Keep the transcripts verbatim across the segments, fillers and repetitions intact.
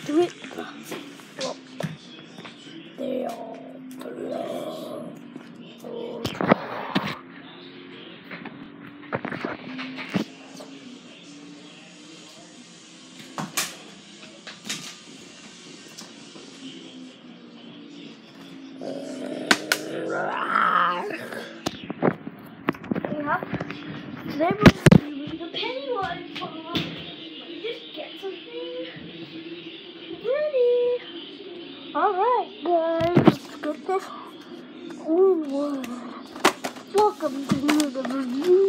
do it. Well, they all belong. Today we're doing the Pennywise farm. Let me just get something ready. Alright guys, let's get this onward. Welcome to the review.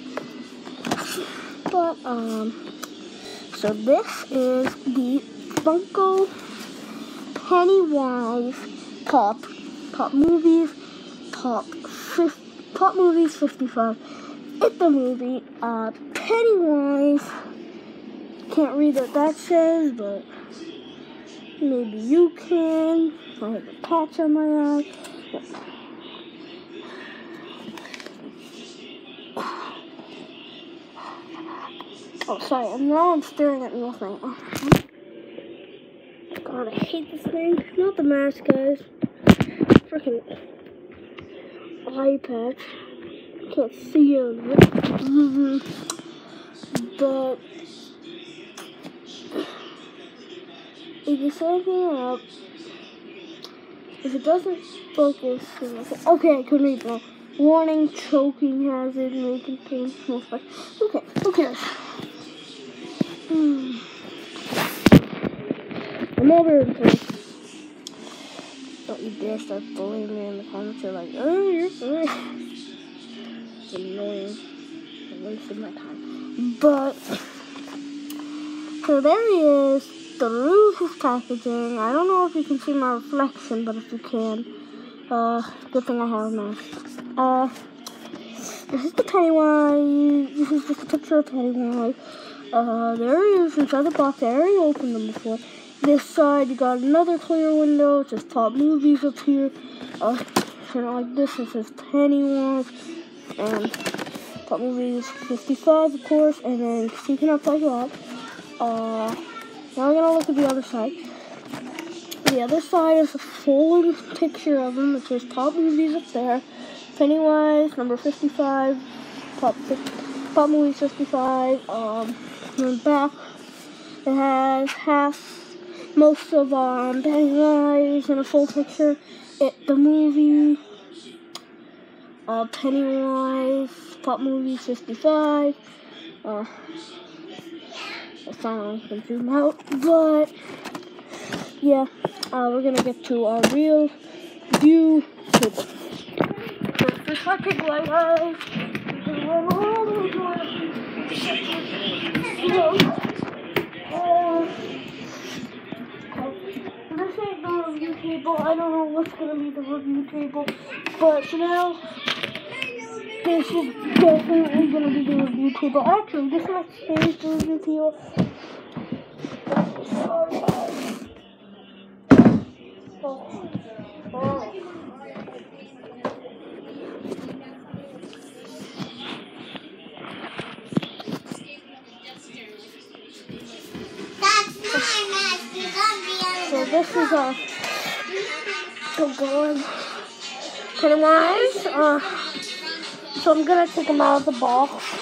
But um so this is the Funko Pennywise Pop Pop Movies Pop Pop Movies fifty-five. It's the movie, uh, Pennywise. Can't read what that says, but maybe you can. I have a patch on my eye. Oh, sorry, and now I'm staring at nothing. God, I hate this thing. Not the mask, guys. Freaking eye patch. Can't see it, mm-hmm. But if you set it up, if it doesn't focus, okay, I can read that. Warning: choking hazard, may contain small spikes. Okay, who cares? Hmm. I'm over in place. Don't you dare start bullying me in the comments. You're like, oh, you're sorry. Annoying. I wasted my time. But so there he is. Through his packaging. I don't know if you can see my reflection, but if you can, uh, good thing I have a mask. Uh, this is the Pennywise. This is just a picture of Pennywise. Uh, there he is inside the box. I already opened them before. This side, you got another clear window. It says Pop Movies up here. Uh, kind of like this. It says Pennywise. And Pop Movies fifty-five, of course, and then sneaking up like that. Uh, now we're gonna look at the other side. The other side is a full picture of him. It says Pop Movies up there. Pennywise, number fifty-five. Pop, Pop Movies fifty-five. Um, and back, it has half, most of um, Pennywise in a full picture. It, the movie. Uh, Pennywise, Pop Movies fifty-five. Uh, I finally can zoom out, but yeah, uh, we're gonna get to our real view table. So, first, my big light eyes. This ain't the review table. I don't know what's gonna be the review table, but for now, this is definitely going to be the review table. Actually, this might change the review table. Oh. Oh. That's my mask. You got me on. So this is a oh god, Pennywise. Uh, so I'm gonna take him out of the box.